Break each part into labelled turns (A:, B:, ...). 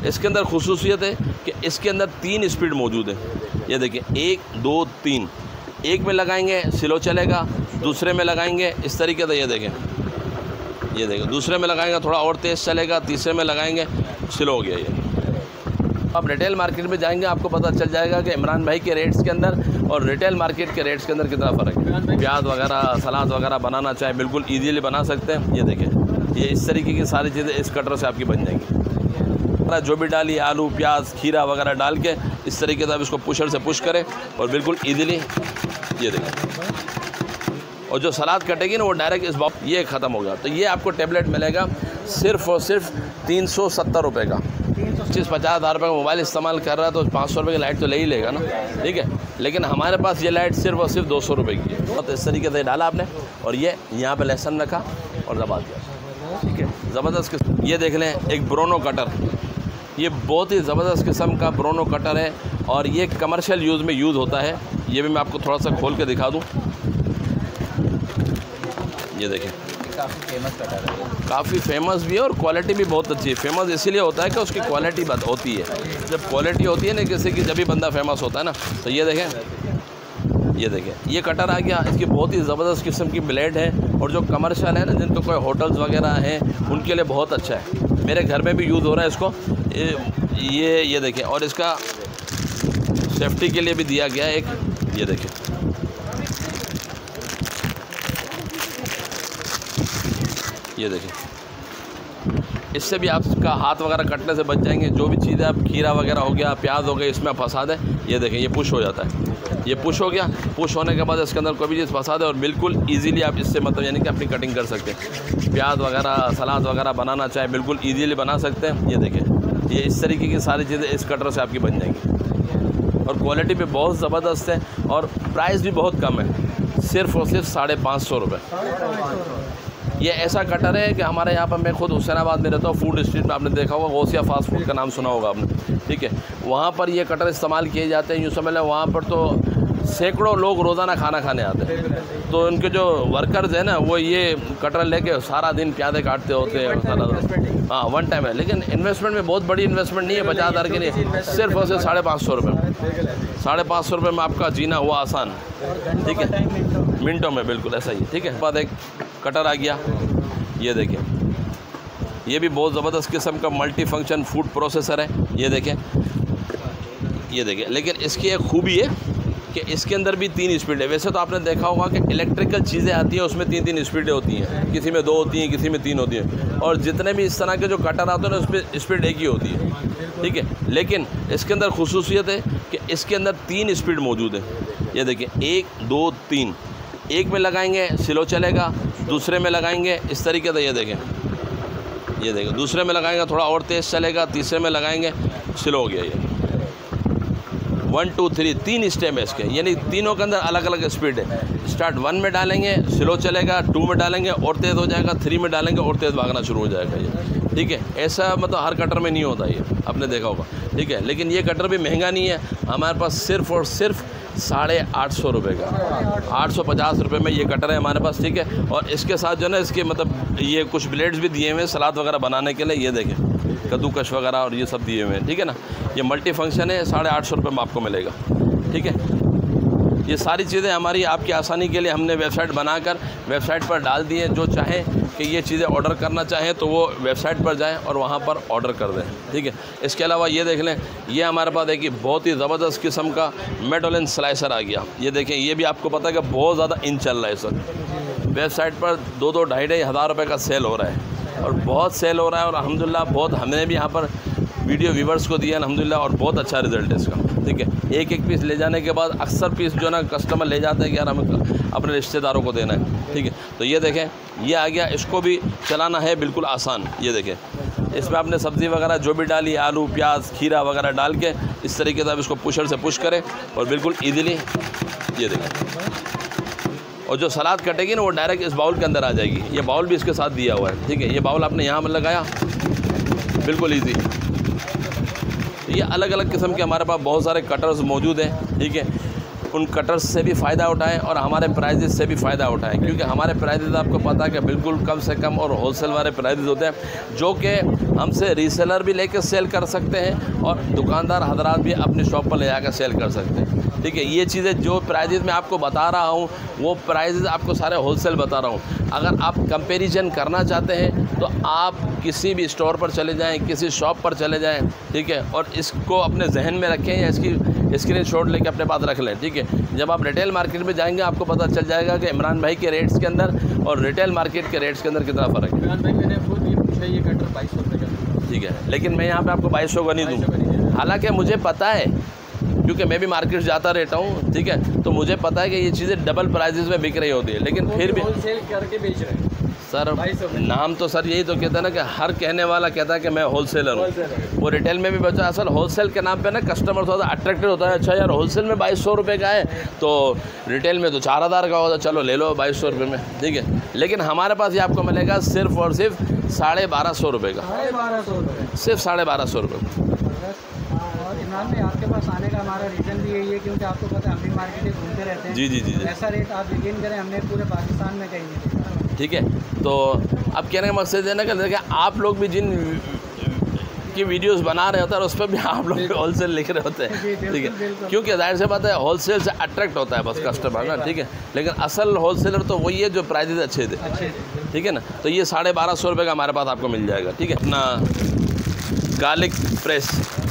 A: इसके अंदर खुसूसियत है कि इसके अंदर 3 स्पीड मौजूद है। ये देखिए 1 2 3, एक में लगाएंगे स्लो चलेगा, दूसरे में लगाएंगे इस तरीके से, ये देखें दूसरे में लगाएंगे थोड़ा और तेज़ चलेगा, तीसरे में लगाएंगे स्लो हो गया ये। आप रिटेल मार्केट में जाएंगे आपको पता चल जाएगा कि इमरान भाई के रेट्स के अंदर और रिटेल मार्केट के रेट्स के अंदर कितना फ़र्क है। प्याज वगैरह सलाद वगैरह बनाना चाहे बिल्कुल ईजीली बना सकते हैं। ये देखें ये इस तरीके की सारी चीज़ें इस कटर से आपकी बन जाएंगी। जो भी डालिए आलू प्याज खीरा वगैरह डाल के इस तरीके से आप इसको पुशर से पुश करें और बिल्कुल ईजीली ये देखें, और जो सलाद कटेगी ना वो डायरेक्ट इस बॉक्स ये ख़त्म हो गया। तो ये आपको टेबलेट मिलेगा सिर्फ़ और सिर्फ 370 रुपये का। 50 हज़ार रुपये का मोबाइल इस्तेमाल कर रहा है तो 500 रुपये की लाइट तो ले ही लेगा ना, ठीक है। लेकिन हमारे पास ये लाइट सिर्फ और सिर्फ 200 रुपये की है। तो इस तरीके से डाला आपने और ये यहाँ पे लहसुन रखा और दबा दिया, ठीक है। ज़बरदस्त ये देख लें एक ब्रोनो कटर, ये बहुत ही ज़बरदस्त किस्म का ब्रोनो कटर है और ये कमर्शियल यूज़ में यूज़ होता है। ये भी मैं आपको थोड़ा सा खोल के दिखा दूँ। ये देखें
B: काफ़ी फेमस कटर है,
A: काफ़ी फेमस भी है और क्वालिटी भी बहुत अच्छी है। फेमस इसीलिए होता है कि उसकी क्वालिटी होती है। जब क्वालिटी होती है ना किसी की, जब भी बंदा फेमस होता है ना। तो ये देखें ये कटर आ गया। इसकी बहुत ही ज़बरदस्त किस्म की ब्लेड है और जो कमर्शियल है ना, जिनको कोई होटल्स वगैरह हैं उनके लिए बहुत अच्छा है। मेरे घर में भी यूज़ हो रहा है इसको। ये देखें, और इसका सेफ्टी के लिए भी दिया गया है एक। ये देखें ये देखें, इससे भी आपका हाथ वगैरह कटने से बच जाएंगे। जो भी चीज़ें आप खीरा वगैरह हो गया प्याज हो गया इसमें आप फंसा दें। ये देखें ये पुश हो जाता है, ये पुश हो गया। पुश होने के बाद इसके अंदर कोई भी चीज़ फंसा दें और बिल्कुल इजीली आप इससे मतलब यानी कि अपनी कटिंग कर सकते हैं। प्याज वगैरह सलाद वगैरह बनाना चाहे बिल्कुल ईजीली बना सकते हैं। ये देखें ये इस तरीके की सारी चीज़ें इस कटर से आपकी बन जाएंगी और क्वालिटी भी बहुत ज़बरदस्त है और प्राइस भी बहुत कम है, सिर्फ़ और सिर्फ 550 रुपये। ये ऐसा कटर है कि हमारे यहाँ पर, मैं खुद हुसैनाबाद में रहता हूँ, फूड स्ट्रीट में आपने देखा होगा, गौसिया फास्ट फूड का नाम सुना होगा आपने, ठीक है। वहाँ पर ये कटर इस्तेमाल किए जाते हैं। यूँ समझ लें वहाँ पर तो सैकड़ों लोग रोज़ाना खाना खाने आते हैं। तो उनके जो वर्कर्स हैं ना वो ये कटर लेके सारा दिन प्याज़े काटते होते हैं। हाँ वन टाइम है, लेकिन इन्वेस्टमेंट में बहुत बड़ी इन्वेस्टमेंट नहीं है 50 हज़ार के लिए, सिर्फ और सिर्फ 550 रुपये। 550 रुपये में आपका जीना हुआ आसान, ठीक है, मिनटों में, बिल्कुल ऐसा ही, ठीक है। बाद एक कटर आ गया। ये देखिए ये भी बहुत ज़बरदस्त किस्म का मल्टी फंक्शन फूड प्रोसेसर है। ये देखें लेकिन इसकी एक खूबी है कि इसके अंदर भी 3 स्पीड है। वैसे तो आपने देखा होगा कि इलेक्ट्रिकल चीज़ें आती हैं उसमें 3-3 स्पीडें होती हैं, किसी में 2 होती हैं, किसी में 3 होती हैं, और जितने भी इस तरह के जो कटर आते हैं ना उसमें स्पीड एक ही होती है, ठीक है। लेकिन इसके अंदर खुसूसियत है कि इसके अंदर 3 स्पीड मौजूद है। ये देखिए 1 2 3, एक में लगाएंगे स्लो चलेगा, दूसरे में लगाएंगे इस तरीके से, ये देखें दूसरे में लगाएंगे थोड़ा और तेज़ चलेगा, तीसरे में लगाएंगे स्लो हो गया ये। 1 2 3 3 स्टेप है इसके, यानी तीनों के अंदर अलग अलग स्पीड है। स्टार्ट 1 में डालेंगे स्लो चलेगा, 2 में डालेंगे और तेज़ हो जाएगा, 3 में डालेंगे और तेज़ भागना शुरू हो जाएगा ये, ठीक है। ऐसा मतलब हर कटर में नहीं होता ये, आपने देखा होगा, ठीक है। लेकिन ये कटर भी महंगा नहीं है, हमारे पास सिर्फ और सिर्फ 850 रुपये का, 850 रुपये में ये कटर है हमारे पास, ठीक है। और इसके साथ जो है ना इसके मतलब ये कुछ ब्लेड्स भी दिए हुए हैं सलाद वगैरह बनाने के लिए। ये देखें कद्दूकश वगैरह और ये सब दिए हुए हैं, ठीक है ना। ये मल्टी फंक्शन है, 850 रुपये में आपको मिलेगा, ठीक है। ये सारी चीज़ें हमारी आपकी आसानी के लिए हमने वेबसाइट बनाकर वेबसाइट पर डाल दी है। जो चाहें कि ये चीज़ें ऑर्डर करना चाहें तो वो वेबसाइट पर जाएं और वहाँ पर ऑर्डर कर दें, ठीक है। इसके अलावा ये देख लें, ये हमारे पास देखिए बहुत ही ज़बरदस्त किस्म का मेडोलिन स्लाइसर आ गया। ये देखें ये भी आपको पता है कि बहुत ज़्यादा इन चल रहा है सर, वेबसाइट पर 2-2 ढाई हज़ार रुपये का सेल हो रहा है और बहुत सेल हो रहा है। और अल्हम्दुलिल्लाह बहुत हमने भी यहाँ पर वीडियो व्यूवर्स को दिया अल्हम्दुलिल्लाह और बहुत अच्छा रिज़ल्ट है इसका, ठीक है। एक पीस ले जाने के बाद अक्सर पीस जो ना कस्टमर ले जाते हैं कि यार हमें अपने रिश्तेदारों को देना है, ठीक है। तो ये देखें ये आ गया, इसको भी चलाना है बिल्कुल आसान। ये देखें इसमें आपने सब्ज़ी वगैरह जो भी डाली आलू प्याज खीरा वगैरह डाल के इस तरीके से आप इसको पुशर से पुश करें और बिल्कुल ईजीली ये देखें, और जो सलाद कटेगी ना वो डायरेक्ट इस बाउल के अंदर आ जाएगी। ये बाउल भी इसके साथ दिया हुआ है, ठीक है। ये बाउल आपने यहाँ में लगाया, बिल्कुल ईजी। ये अलग अलग किस्म के हमारे पास बहुत सारे कटर्स मौजूद हैं, ठीक है। उन कटर्स से भी फ़ायदा उठाएं और हमारे प्राइजेस से भी फ़ायदा उठाएं, क्योंकि हमारे प्राइजेस आपको पता है कि बिल्कुल कम से कम और होलसेल वाले प्राइजेस होते हैं, जो कि हमसे रीसेलर भी लेकर सेल कर सकते हैं और दुकानदार हजरात भी अपनी शॉप पर ले जाकर सेल कर सकते हैं। ठीक है, ये चीज़ें जो प्राइजेस मैं आपको बता रहा हूँ वो प्राइजेस आपको सारे होलसेल बता रहा हूँ। अगर आप कंपैरिजन करना चाहते हैं तो आप किसी भी स्टोर पर चले जाएं, किसी शॉप पर चले जाएं, ठीक है, और इसको अपने जहन में रखें या इसकी स्क्रीनशॉट लेके अपने पास रख लें। ठीक है, जब आप रिटेल मार्केट में जाएंगे आपको पता चल जाएगा कि इमरान भाई के रेट्स के अंदर और रिटेल मार्केट के रेट्स के अंदर कितना फ़र्क है।
B: इमरान भाई मैंने खुद ये पूछा, ये कटर 2200 रुपये का,
A: ठीक है, लेकिन मैं यहाँ पे आपको 2200 का नहीं दूँ। हालांकि मुझे पता है, क्योंकि मैं भी मार्केट जाता रहता हूँ, ठीक है, तो मुझे पता है कि ये चीज़ें डबल प्राइजेस में बिक रही होती है, लेकिन फिर भी
B: होलसेल करके बेच रहे हैं
A: सर। नाम तो सर यही तो कहता है ना कि हर कहने वाला कहता है कि मैं होलसेलर हूँ, वो रिटेल में भी बचा। असल होलसेल के नाम पे ना कस्टमर थोड़ा अट्रैक्टेड होता है, अच्छा यार होलसेल में 2200 रुपये का है तो रिटेल में तो 4000 का होता, चलो ले लो 2200 रुपये में, ठीक है। लेकिन हमारे पास ये आपको मिलेगा सिर्फ और सिर्फ 1250 रुपये का, सिर्फ 1250 रुपये।
C: और इमरान भाई आपके पास आने का हमारा रीज़न भी यही है क्योंकि आपको पता है हम भी मार्केट में घूमते रहते हैं।
A: जी जी जी जी,
C: ऐसा रेट आप यकीन करें हमने पूरे पाकिस्तान में कहीं नहीं देखा।
A: ठीक है, तो अब कहने का मकसद है ना कि देखिए आप लोग भी जिन की वीडियोस बना रहे होते हैं और उस पर भी आप लोग होलसेल लिख रहे होते हैं, ठीक है, क्योंकि जाहिर सी बात है होलसेल से अट्रैक्ट होता है बस कस्टमर ना, ठीक है। लेकिन असल होलसेलर तो वही है जो प्राइजेज अच्छे थे, ठीक है ना। तो ये 1250 रुपये का हमारे पास आपको मिल जाएगा, ठीक है। अपना गार्लिक प्रेस,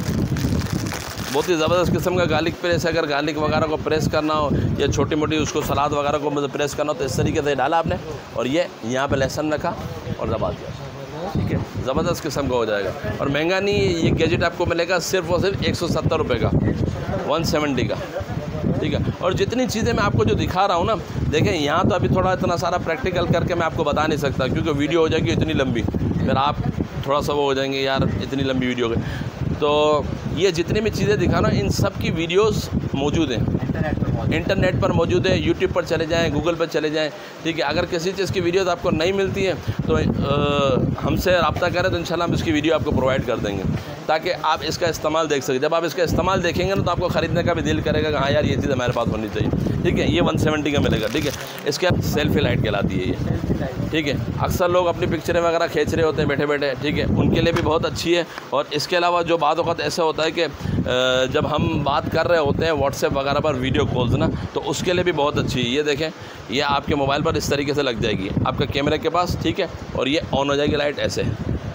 A: बहुत ही ज़बरदस्त किस्म का गार्लिक प्रेस है। अगर गार्लिक वगैरह को प्रेस करना हो या छोटी मोटी उसको सलाद वगैरह को मतलब प्रेस करना हो तो इस तरीके से डाला आपने और ये यहाँ पे लहसुन रखा और दबा दिया, ठीक है, ज़बरदस्त किस्म का हो जाएगा। और महंगा नहीं, ये गैजेट आपको मिलेगा सिर्फ और सिर्फ 170 रुपये का, 170 का, ठीक है। और जितनी चीज़ें मैं आपको जो दिखा रहा हूँ ना, देखें यहाँ तो अभी थोड़ा इतना सारा प्रैक्टिकल करके मैं आपको बता नहीं सकता क्योंकि वीडियो हो जाएगी इतनी लंबी, फिर आप थोड़ा सा वो हो जाएंगे यार इतनी लंबी वीडियो गई। तो ये जितनी भी चीज़ें दिखाना इन सब की वीडियोस मौजूद हैं, इंटरनेट पर मौजूद है, यूट्यूब पर चले जाएं, गूगल पर चले जाएं, ठीक है। अगर किसी चीज़ की वीडियोस आपको नहीं मिलती हैं तो हमसे रब्ता करें तो इंशाल्लाह हम इसकी वीडियो आपको प्रोवाइड कर देंगे ताकि आप इसका इस्तेमाल देख सकें। जब आप इसका इस्तेमाल देखेंगे ना तो आपको ख़रीदने का भी दिल करेगा कि हाँ यार ये चीज़ हमारे पास होनी चाहिए, ठीक है। ये 170 का मिलेगा, ठीक है। इसके बाद सेल्फी लाइट कहलाती है ये, ठीक है। अक्सर लोग अपनी पिक्चरें वगैरह खींच रहे होते हैं बैठे बैठे, ठीक है, उनके लिए भी बहुत अच्छी है। और इसके अलावा जो बात वक़्त ऐसा होता है कि जब हम बात कर रहे होते हैं व्हाट्सएप वगैरह पर वीडियो कॉल्स ना, तो उसके लिए भी बहुत अच्छी है। ये देखें, ये आपके मोबाइल पर इस तरीके से लग जाएगी आपका कैमरे के पास, ठीक है, और ये ऑन हो जाएगी लाइट ऐसे,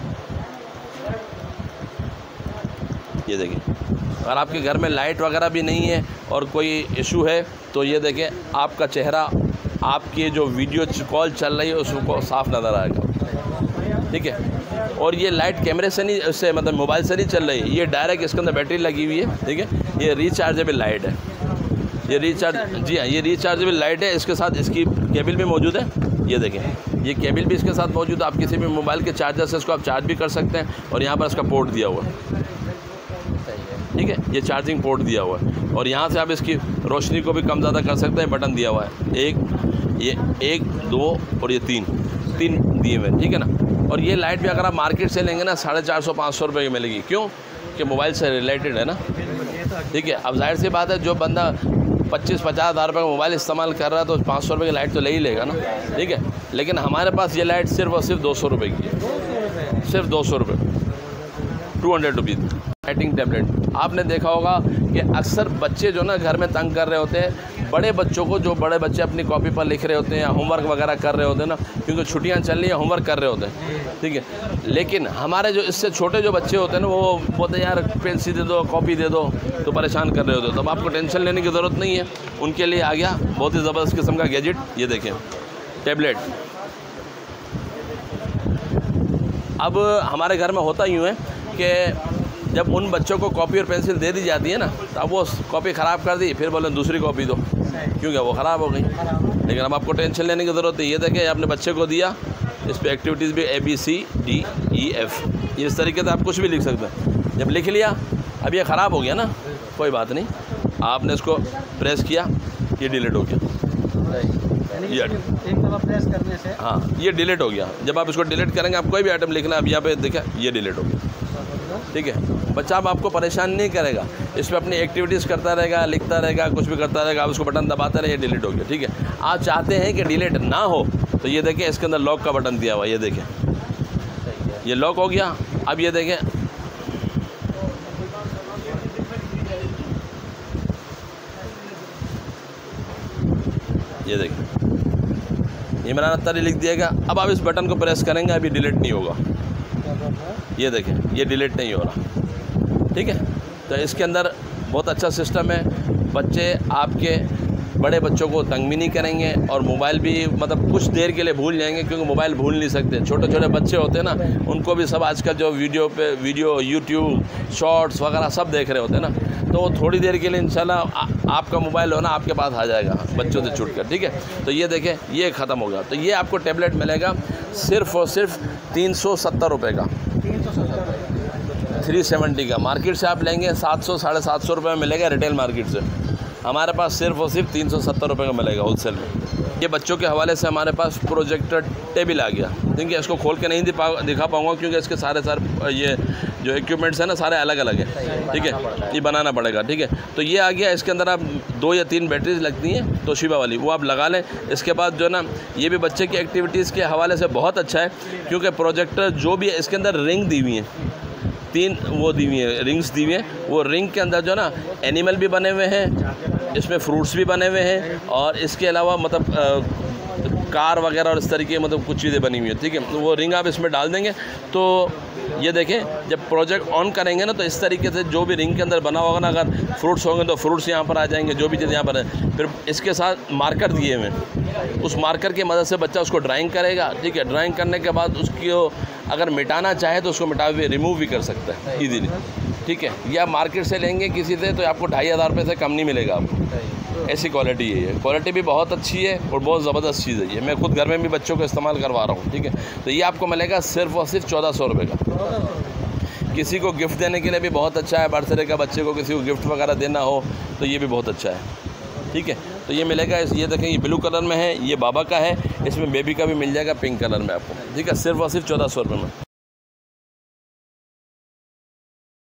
A: ये देखिए। अगर आपके घर में लाइट वगैरह भी नहीं है और कोई इशू है तो ये देखें आपका चेहरा आपकी जो वीडियो कॉल चल रही है उसको साफ नज़र आएगा, ठीक है। और ये लाइट कैमरे से नहीं, उससे मतलब मोबाइल से नहीं चल रही है, ये डायरेक्ट इसके अंदर बैटरी लगी हुई है, ठीक है। ये रिचार्जेबल लाइट है, ये जी हाँ, ये रिचार्जेबल लाइट है। इसके साथ इसकी केबल भी मौजूद है, ये देखें, ये केबल भी इसके साथ मौजूद है। आप किसी भी मोबाइल के चार्जर से इसको आप चार्ज भी कर सकते हैं और यहाँ पर इसका पोर्ट दिया हुआ है, ठीक है, ये चार्जिंग पोर्ट दिया हुआ है। और यहाँ से आप इसकी रोशनी को भी कम ज़्यादा कर सकते हैं, बटन दिया हुआ है, एक 2 और ये 3 दिए हुए, ठीक है ना। और ये लाइट भी अगर आप मार्केट से लेंगे ना 450-500 रुपये की मिलेगी, क्यों कि मोबाइल से रिलेटेड है ना, ठीक है। अब जाहिर सी बात है जो बंदा 25-50 हज़ार रुपये का मोबाइल इस्तेमाल कर रहा है तो 500 रुपये की लाइट तो ले ही लेगा ना, ठीक है। लेकिन हमारे पास ये लाइट सिर्फ और सिर्फ 200 रुपये की है, सिर्फ 200 रुपये, 200 रुपीज़। राइटिंग टैबलेट आपने देखा होगा कि अक्सर बच्चे जो ना घर में तंग कर रहे होते हैं बड़े बच्चों को, जो बड़े बच्चे अपनी कॉपी पर लिख रहे होते हैं या होमवर्क वगैरह कर रहे होते हैं ना, क्योंकि छुट्टियां चल रही हैं, होमवर्क कर रहे होते हैं, ठीक है। लेकिन हमारे जो इससे छोटे जो बच्चे होते हैं ना वो बोलते हैं यार पेंसिल दे दो, कॉपी दे दो, तो परेशान कर रहे होते हैं। तो आपको टेंशन लेने की ज़रूरत नहीं है, उनके लिए आ गया बहुत ही ज़बरदस्त किस्म का गैजेट, ये देखें टैबलेट। अब हमारे घर में होता यूँ है कि जब उन बच्चों को कॉपी और पेंसिल दे दी जाती है ना, तो अब वो कॉपी ख़राब कर दी, फिर बोले दूसरी कॉपी दो, क्योंकि वो ख़राब हो गई। लेकिन अब आपको टेंशन लेने की ज़रूरत है, ये देखें अपने बच्चे को दिया, इस पर एक्टिविटीज़ भी ABCDEF, ये इस तरीके से आप कुछ भी लिख सकते हैं। जब लिख लिया, अब ये ख़राब हो गया ना, कोई बात नहीं, आपने इसको प्रेस किया, ये डिलीट हो गया, ये
C: एक दफ़ा प्रेस करने से,
A: हाँ ये डिलीट हो गया। जब आप इसको डिलीट करेंगे, आप कोई भी आइटम लिखना, अब यहाँ पे देखा ये डिलीट हो गया, ठीक है। बच्चा अब आपको परेशान नहीं करेगा, इस पर अपनी एक्टिविटीज़ करता रहेगा, लिखता रहेगा, कुछ भी करता रहेगा, आप उसको बटन दबाते रहे, डिलीट हो गया, ठीक है। आप चाहते हैं कि डिलीट ना हो तो ये देखें इसके अंदर लॉक का बटन दिया हुआ, ये देखें ये लॉक हो गया। अब ये देखें ये देखें इमरान अत्तारी लिख दिया गया। अब आप इस बटन को प्रेस करेंगे, अभी डिलीट नहीं होगा, ये देखें ये डिलीट नहीं हो रहा, ठीक है। तो इसके अंदर बहुत अच्छा सिस्टम है, बच्चे आपके बड़े बच्चों को तंग भी नहीं करेंगे और मोबाइल भी मतलब कुछ देर के लिए भूल जाएंगे, क्योंकि मोबाइल भूल नहीं सकते। छोटे छोटे बच्चे होते हैं ना, उनको भी सब आजकल जो वीडियो यूट्यूब शॉर्ट्स वगैरह सब देख रहे होते हैं ना, तो वो थोड़ी देर के लिए इंशाल्लाह आपका मोबाइल हो ना आपके पास आ जाएगा बच्चों से छूट कर, ठीक है। तो ये देखें ये ख़त्म हो गया। तो ये आपको टैबलेट मिलेगा सिर्फ़ और सिर्फ 370 रुपये का, 370 का। मार्केट से आप लेंगे 700 साढ़े 700 रुपये में मिलेगा रिटेल मार्केट से, हमारे पास सिर्फ और सिर्फ 370 रुपये का मिलेगा होलसेल में। ये बच्चों के हवाले से हमारे पास प्रोजेक्टर टेबल आ गया, देखिए इसको खोल के नहीं दिखा पाऊँगा क्योंकि इसके सारे ये जो इक्विपमेंट्स हैं ना सारे अलग अलग हैं, ठीक है, ये बनाना पड़ेगा, ठीक है। तो ये आ गया, इसके अंदर आप 2 या 3 बैटरीज लगती हैं तोशिबा वाली, वो आप लगा लें। इसके बाद जो ना ये भी बच्चे की एक्टिविटीज़ के हवाले से बहुत अच्छा है, क्योंकि प्रोजेक्टर जो भी है इसके अंदर रिंग दी हुई हैं, 3 वो दी हुई है रिंग्स दी हुई हैं। वो रिंग के अंदर जो ना एनिमल भी बने हुए हैं, इसमें फ्रूट्स भी बने हुए हैं, और इसके अलावा मतलब कार वगैरह और इस तरीके मतलब कुछ चीज़ें बनी हुई हैं, ठीक है। तो वो रिंग आप इसमें डाल देंगे तो ये देखें जब प्रोजेक्ट ऑन करेंगे ना तो इस तरीके से जो भी रिंग के अंदर बना होगा ना, अगर फ्रूट्स होंगे तो फ्रूट्स यहाँ पर आ जाएंगे, जो भी चीज़ यहाँ पर है। फिर इसके साथ मार्कर दिए हुए हैं, उस मार्कर की मदद से बच्चा उसको ड्राइंग करेगा, ठीक है। ड्राइंग करने के बाद उसकी अगर मिटाना चाहे तो उसको रिमूव भी कर सकता है ईजीली, ठीक है। या मार्केट से लेंगे किसी से तो आपको 2500 रुपये से कम नहीं मिलेगा आपको, ऐसी क्वालिटी यही है। क्वालिटी भी बहुत अच्छी है और बहुत ज़बरदस्त चीज़ है ये, मैं खुद घर में भी बच्चों को इस्तेमाल करवा रहा हूँ, ठीक है। तो ये आपको मिलेगा सिर्फ और सिर्फ 1400 रुपये का। किसी को गिफ्ट देने के लिए भी बहुत अच्छा है, बर्थडे का बच्चे को किसी को गिफ्ट वगैरह देना हो तो ये भी बहुत अच्छा है, ठीक है। तो ये मिलेगा, ये देखें ये ब्लू कलर में है, ये बाबा का है, इसमें बेबी का भी मिल जाएगा पिंक कलर में आपको, ठीक है, सिर्फ और सिर्फ 1400 रुपये में।